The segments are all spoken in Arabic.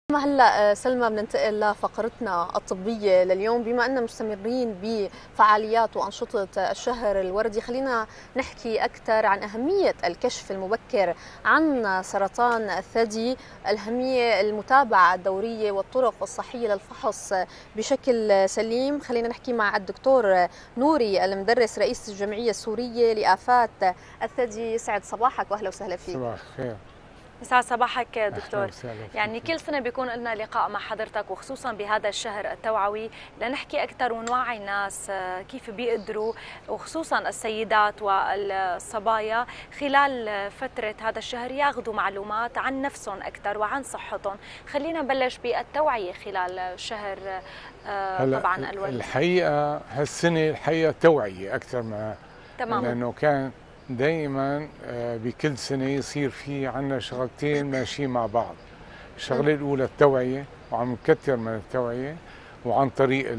هلا سلمى، بننتقل لفقرتنا الطبية لليوم. بما أننا مستمرين بفعاليات وأنشطة الشهر الوردي، خلينا نحكي أكثر عن أهمية الكشف المبكر عن سرطان الثدي، أهمية المتابعة الدورية والطرق الصحية للفحص بشكل سليم. خلينا نحكي مع الدكتور نوري المدرس، رئيس الجمعية السورية لآفات الثدي. سعد صباحك وأهلا وسهلا فيك. صباح الخير. يسعد صباحك دكتور. يعني كل سنة بيكون لنا لقاء مع حضرتك، وخصوصا بهذا الشهر التوعوي لنحكي أكثر ونوعي الناس كيف بيقدروا، وخصوصا السيدات والصبايا خلال فترة هذا الشهر ياخذوا معلومات عن نفسهم أكثر وعن صحتهم. خلينا نبلش بالتوعية خلال شهر طبعا الورد. الحقيقة هالسنة الحقيقة توعية أكثر ما تمام، لأنه كان دائما بكل سنة يصير في عنا شغلتين ماشيين مع بعض. الشغلة الأولى التوعية، وعم نكتر من التوعية وعن طريق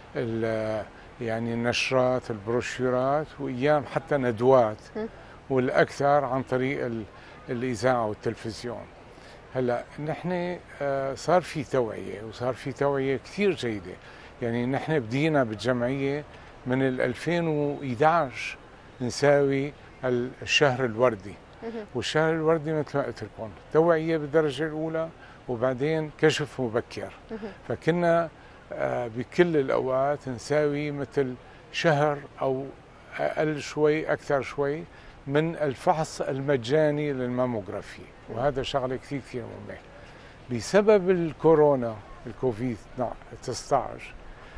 يعني النشرات، البروشورات، وأيام حتى ندوات، والأكثر عن طريق الإذاعة والتلفزيون. هلا نحن صار في توعية، وصار في توعية كثير جيدة. يعني نحن بدينا بالجمعية من 2011 نساوي الشهر الوردي، والشهر الوردي مثل ما قلت لكم توعية بالدرجة الأولى، وبعدين كشف مبكر. فكنا بكل الأوقات نساوي مثل شهر أو أقل شوي أكثر شوي من الفحص المجاني للماموغرافي، وهذا شغله كثير مهمه. بسبب الكورونا، الكوفيد 19،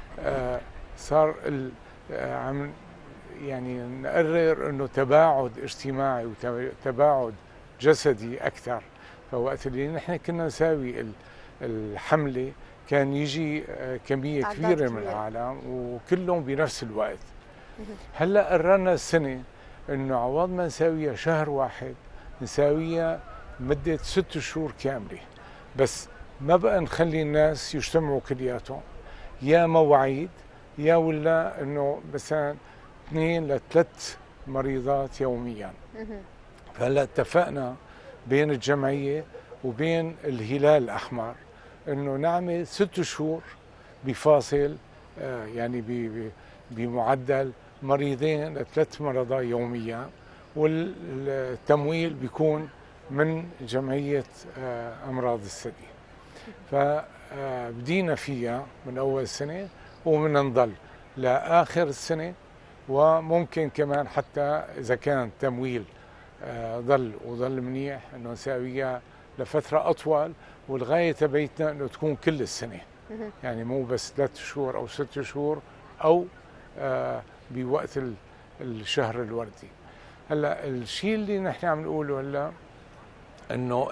صار عم يعني نقرر انه تباعد اجتماعي وتباعد جسدي اكثر. فوقت اللي نحن كنا نساوي الحمله كان يجي كميه كبيره من العالم وكلهم بنفس الوقت. هلا قررنا السنه انه عوض ما نساويها شهر واحد نساويها مدة 6 شهور كاملة، بس ما بقى نخلي الناس يجتمعوا كلياتهم، يا مواعيد يا ولا انه مثلا 2 ل 3 مريضات يوميا. فهلا اتفقنا بين الجمعية وبين الهلال الأحمر انه نعمل 6 شهور بفاصل، يعني بمعدل مريضين ل3 مرضى يوميا، والتمويل بيكون من جمعية أمراض الثدي. فبدينا فيها من أول السنة ومن نضل لآخر السنة، وممكن كمان حتى إذا كان تمويل ضل منيح إنه نساويها لفترة أطول، والغاية تبعتنا إنه تكون كل السنة، يعني مو بس 3 شهور أو 6 شهور أو بوقت الشهر الوردي. هلا الشيء اللي نحن عم نقوله هلا انه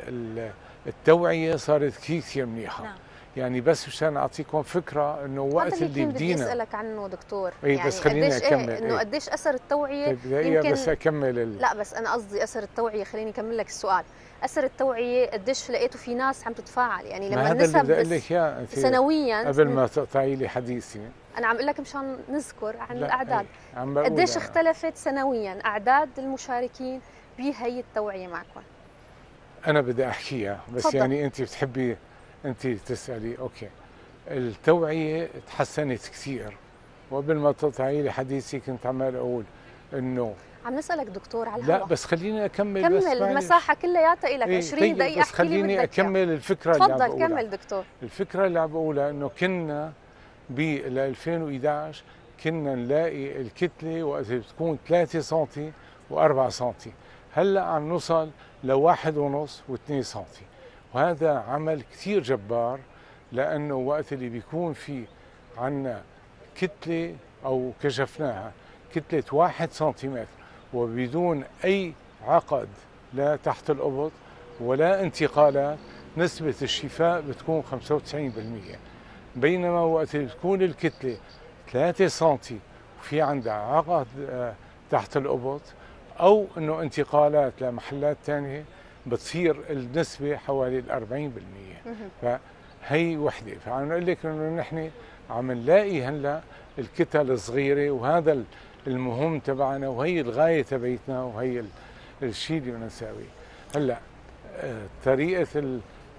التوعيه صارت كثير منيحه. نعم. يعني بس مشان اعطيكم فكره انه وقت اللي بدينا، بدي اسالك عنه دكتور، يعني بس خليني اكمل انه قديش اثر التوعيه. يمكن بس اكمل لا بس انا قصدي اثر التوعيه، خليني اكمل لك السؤال. اثر التوعيه قديش لقيتوا في ناس عم تتفاعل؟ يعني لما النسب سنويا قبل ما تقطعي لي حديثي، انا عم اقول لك مشان نذكر عن الاعداد، قديش اختلفت سنويا اعداد المشاركين بهي التوعيه معكم؟ انا بدي احكيها بس فضل. يعني انت بتحبي انت تسالي. اوكي، التوعيه تحسنت كثير، وقبل ما تقطعي لي حديثي كنت عمال اقول انه عم نسالك دكتور على الهواء. لا بس خليني اكمل. كمل، بس المساحه كلياتها لك. 20 دقيقه بس خليني اكمل الفكره اللي عم بقولها. تفضل كمل دكتور. الفكره اللي عم بقولها انه كنا بال 2011 كنا نلاقي الكتله وقت بتكون 3 سم و4 سم، هلا عم نوصل ل1.5 و2 سم، وهذا عمل كثير جبار. لانه وقت اللي بيكون في عنا كتله او كشفناها كتله 1 سنتيمتر وبدون اي عقد لا تحت الابط ولا انتقالات، نسبه الشفاء بتكون 95%. بينما وقت اللي بتكون الكتله 3 سم وفي عندها عقد تحت الابط او انه انتقالات لمحلات ثانيه، بتصير النسبه حوالي 40%. فهي وحده. فعم نقول لك انه نحن عم نلاقي هلا الكتل الصغيره، وهذا المهم تبعنا، وهي الغايه تبعتنا، وهي الشيء اللي بدنا نساويه. هلا طريقه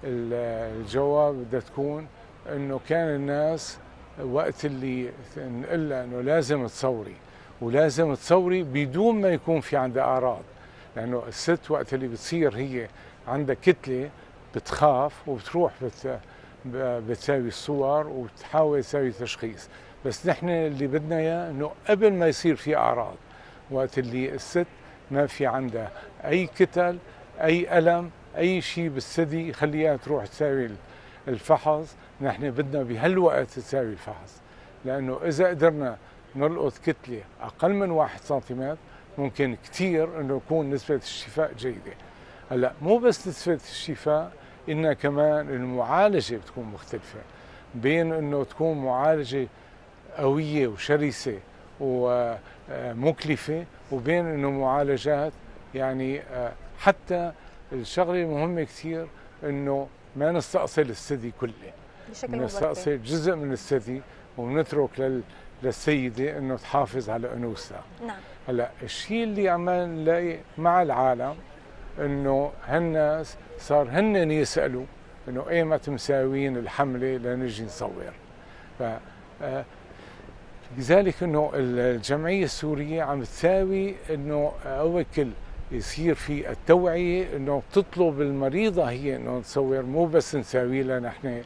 الجواب بدها تكون انه كان الناس وقت اللي نقول لها انه لازم تصوري ولازم تصوري بدون ما يكون في عندها اعراض، لانه الست وقت اللي بتصير هي عندها كتله بتخاف وبتروح بتساوي الصور وبتحاول تساوي تشخيص. بس نحن اللي بدنا اياه انه قبل ما يصير في اعراض، وقت اللي الست ما في عندها اي كتل اي الم اي شيء بالثدي يخليها تروح تساوي الفحص، نحن بدنا بهالوقت تساوي الفحص، لانه اذا قدرنا نلقط كتله اقل من 1 سنتيمتر ممكن كثير انه يكون نسبه الشفاء جيده. هلا مو بس نسبه الشفاء، إنها كمان المعالجه بتكون مختلفه، بين انه تكون معالجه قويه وشرسه ومكلفه، وبين انه معالجات يعني حتى الشغله المهمه كثير انه ما نستأصل الثدي كله، نستأصل جزء من الثدي ونترك للسيده انه تحافظ على انوثتها. نعم. هلا الشيء اللي عم نلاقي مع العالم انه هالناس صار هن يسالوا انه ايمت مساوين الحمله لنجي نصور. ف لذلك انه الجمعيه السوريه عم تساوي انه اول كل يصير في التوعيه، انه تطلب المريضه هي انه نصور، مو بس نساوي لها نحن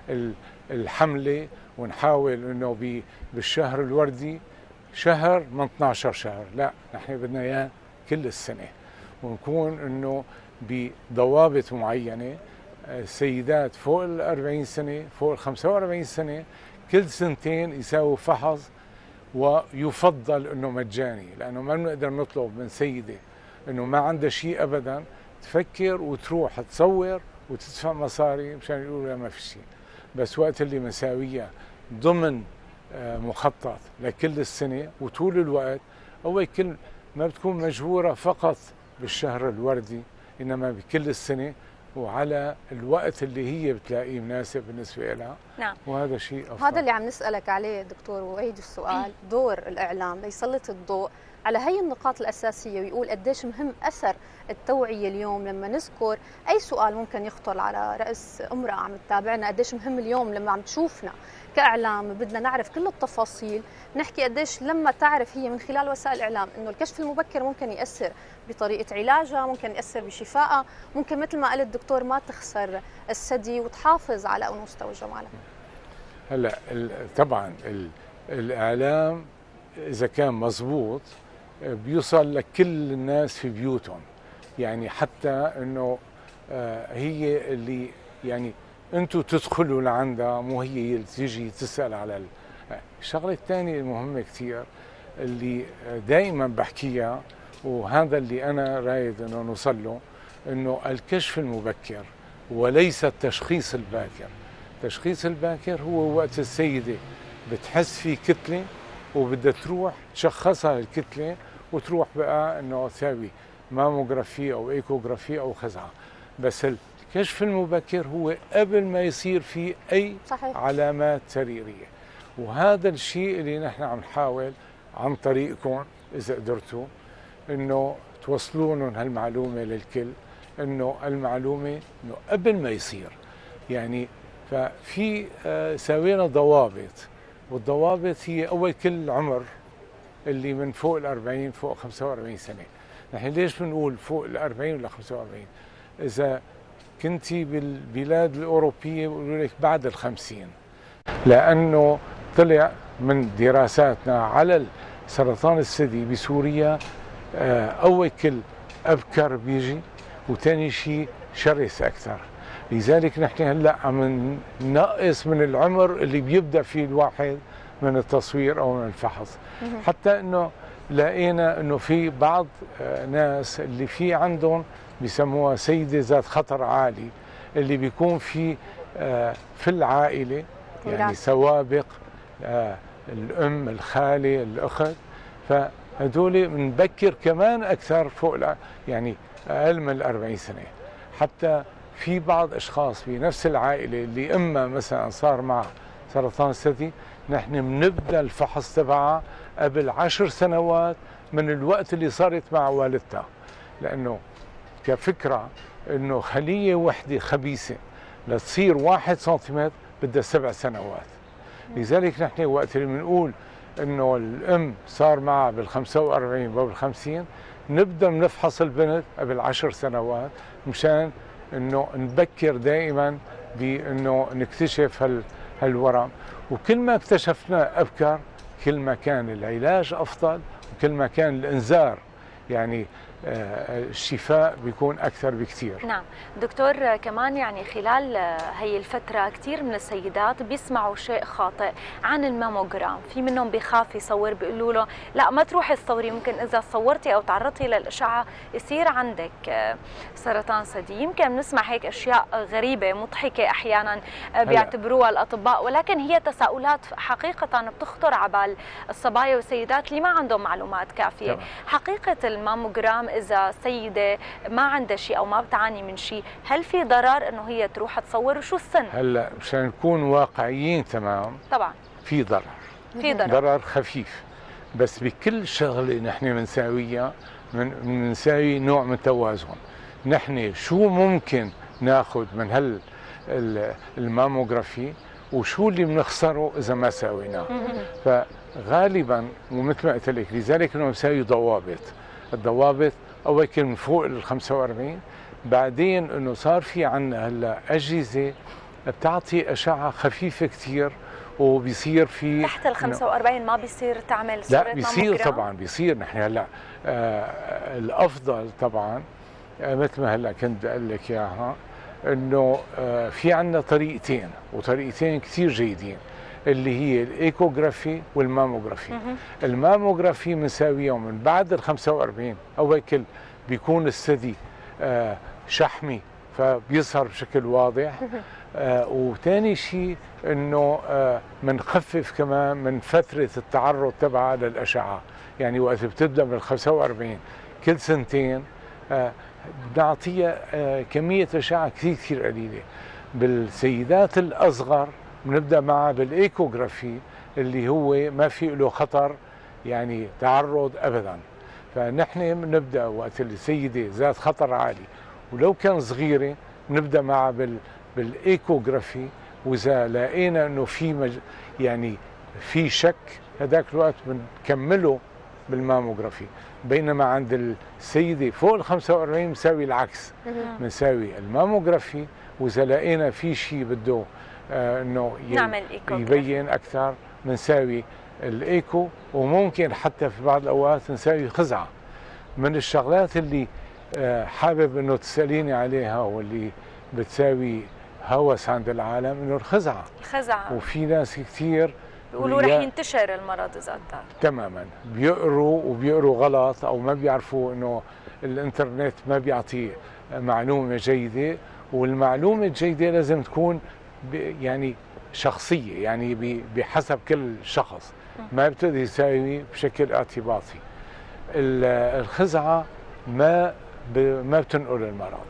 الحمله ونحاول انه بالشهر الوردي شهر من 12 شهر، لا نحن بدنا اياه كل السنه، ونكون انه بضوابط معينه. السيدات فوق ال 40 سنه فوق ال 45 سنه كل سنتين يساووا فحص، ويفضل انه مجاني، لانه ما بنقدر نطلب من سيده انه ما عندها شيء ابدا تفكر وتروح تصور وتدفع مصاري مشان يقولوا ما في شيء. بس وقت اللي مساويه ضمن مخطط لكل السنه وطول الوقت، اول كل ما بتكون مجبوره فقط بالشهر الوردي، انما بكل السنه وعلى الوقت اللي هي بتلاقيه مناسب بالنسبه لها. نعم. وهذا شيء أفضل. هذا اللي عم نسألك عليه دكتور، وأعيد السؤال، دور الإعلام ليسلط الضوء على هي النقاط الأساسية ويقول قديش مهم أثر التوعية اليوم. لما نذكر أي سؤال ممكن يخطر على رأس امرأة عم تتابعنا، قديش مهم اليوم لما عم تشوفنا كإعلام بدنا نعرف كل التفاصيل، نحكي قديش لما تعرف هي من خلال وسائل الإعلام إنه الكشف المبكر ممكن يأثر بطريقة علاجها، ممكن يأثر بشفائها، ممكن مثل ما قال الدكتور ما تخسر الثدي وتحافظ على أنوثتها وجمالها. هلا طبعا الإعلام إذا كان مزبوط بيوصل لكل الناس في بيوتهم، يعني حتى إنه هي اللي يعني أنتوا تدخلوا لعندها، مو هي اللي تيجي تسأل على الشغلة الثانية المهمة كثير اللي دائما بحكيها، وهذا اللي أنا رايد إنه نوصل له، إنه الكشف المبكر وليس التشخيص الباكر. التشخيص الباكر هو وقت السيدة بتحس في كتلة وبدها تروح تشخصها الكتلة وتروح بقى إنه تساوي ماموغرافي أو إيكوغرافي أو خزعة. بس الكشف المبكر هو قبل ما يصير في أي صحيح. علامات سريرية، وهذا الشيء اللي نحن عم نحاول عن طريقكم إذا قدرتوا إنه توصلوا لهم هالمعلومة للكل، إنه المعلومة إنه قبل ما يصير، يعني ففي سوينا ضوابط، والضوابط هي أول كل عمر اللي من فوق ال 40 فوق 45 سنة. نحن ليش بنقول فوق ال 40 ولا 45؟ إذا كنتي بالبلاد الأوروبية بيقولوا لك بعد ال 50، لأنه طلع من دراساتنا على سرطان الثدي بسوريا أول كل أبكر بيجي، وثاني شيء شرس أكثر. لذلك نحن هلا عم ننقص من العمر اللي بيبدا فيه الواحد من التصوير او من الفحص، حتى انه لقينا انه في بعض ناس اللي في عندهم بيسموها سيده ذات خطر عالي، اللي بيكون في العائله يعني سوابق الام الخاله الاخت، فهدول بنبكر كمان اكثر فوق يعني اقل من 40 سنه. حتى في بعض اشخاص في نفس العائله اللي اما مثلا صار مع سرطان الثدي، نحن بنبدا الفحص تبعها قبل 10 سنوات من الوقت اللي صارت مع والدتها، لانه كفكره انه خليه وحده خبيثه لتصير 1 سنتيمتر بدها 7 سنوات. لذلك نحن وقت اللي بنقول انه الام صار معها بال 45 وبال 50 نبدا نفحص البنت قبل 10 سنوات مشان انه نبكر دائما بانه نكتشف هالورم، وكل ما اكتشفنا ابكر كل ما كان العلاج افضل وكل ما كان الانذار يعني الشفاء بيكون أكثر بكثير. نعم دكتور، كمان يعني خلال هي الفترة كثير من السيدات بيسمعوا شيء خاطئ عن الماموجرام، في منهم بيخاف يصور، بيقولوا له لا ما تروحي تصوري، ممكن إذا صورتي أو تعرضتي للأشعة يصير عندك سرطان ثدي. يمكن بنسمع هيك أشياء غريبة مضحكة أحيانا بيعتبروها الأطباء، ولكن هي تساؤلات حقيقة بتخطر على بال الصبايا والسيدات اللي ما عندهم معلومات كافية. حقيقة الماموجرام إذا سيدة ما عندها شيء أو ما بتعاني من شيء، هل في ضرر إنه هي تروح تصور وشو السن؟ هلا مشان نكون واقعيين تمام، طبعا في ضرر، ضرر خفيف، بس بكل شغلة نحن بنساويها بنساوي نوع من التوازن. نحن شو ممكن ناخذ من الماموغرافي وشو اللي بنخسره إذا ما ساويناه. فغالبا ومثل ما قلت لك لذلك إنه بنساوي ضوابط. الضوابط أول كان من فوق ال 45، بعدين إنه صار في عندنا هلا أجهزة بتعطي أشعة خفيفة كثير، وبيصير في تحت ال 45 ما بيصير تعمل صورة؟ لا بيصير طبعا، بيصير. نحن هلا الأفضل طبعا مثل ما هلا كنت بقول لك إياها إنه في عندنا طريقتين، وطريقتين كثير جيدين، اللي هي الايكوغرافي والماموغرافي. الماموغرافي بنساويهم من بعد ال 45، اول كل بيكون الثدي شحمي فبيظهر بشكل واضح، وثاني شيء انه بنخفف كمان من فتره التعرض تبعها للاشعه. يعني وقت بتبدا بال 45 كل سنتين بنعطيها كميه اشعه كثير قليله. بالسيدات الاصغر بنبدا معها بالايكوغرافي اللي هو ما في له خطر يعني تعرض ابدا. فنحن بنبدا وقت السيده ذات خطر عالي ولو كان صغيره بنبدا معها بالايكوغرافي، واذا لقينا انه في يعني في شك هذاك الوقت بنكمله بالماموغرافي. بينما عند السيده فوق ال 45 بنساوي العكس، بنساوي الماموغرافي، واذا لقينا في شيء بده انه يبين اكثر بنساوي الايكو، وممكن حتى في بعض الاوقات نساوي خزعه. من الشغلات اللي حابب انه تساليني عليها واللي بتساوي هوس عند العالم انه الخزعه. وفي ناس كثير بيقولوا رح ينتشر المرض اذا اتى. تماما، بيقروا غلط او ما بيعرفوا انه الانترنت ما بيعطي معلومه جيده، والمعلومه الجيده لازم تكون يعني شخصيه، يعني بحسب كل شخص، ما بتقدر يساوي بشكل اعتباطي. الخزعه ما بتنقل المرض.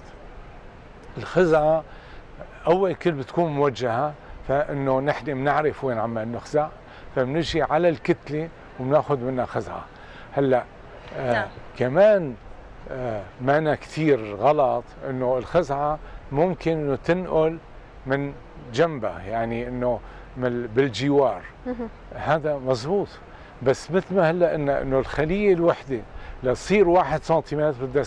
الخزعه اول كل بتكون موجهه، فانه نحن بنعرف وين عم نخزع، فبنجي على الكتله وبناخذ منها خزعه. هلا كمان معنا كثير غلط انه الخزعه ممكن انه تنقل من جنبها، يعني انه بالجوار. هذا مزبوط، بس مثل ما هلا قلنا انه الخليه الوحده لتصير 1 سنتيمتر بدها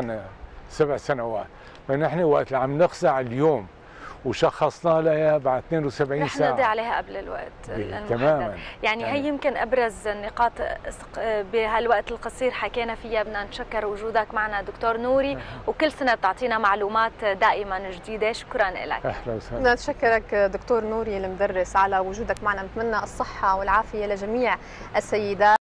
7 سنوات. فنحن وقت اللي عم نخزع اليوم وشخصنا لها بعد 72 ساعه رح نقضي عليها قبل الوقت تماما. يعني هي يمكن ابرز النقاط بهالوقت القصير حكينا فيها. بدنا نشكر وجودك معنا دكتور نوري، وكل سنه بتعطينا معلومات دائما جديده. شكرا لك. اهلا وسهلا. بدنا نشكرك دكتور نوري المدرس على وجودك معنا. نتمنى الصحه والعافيه لجميع السيدات.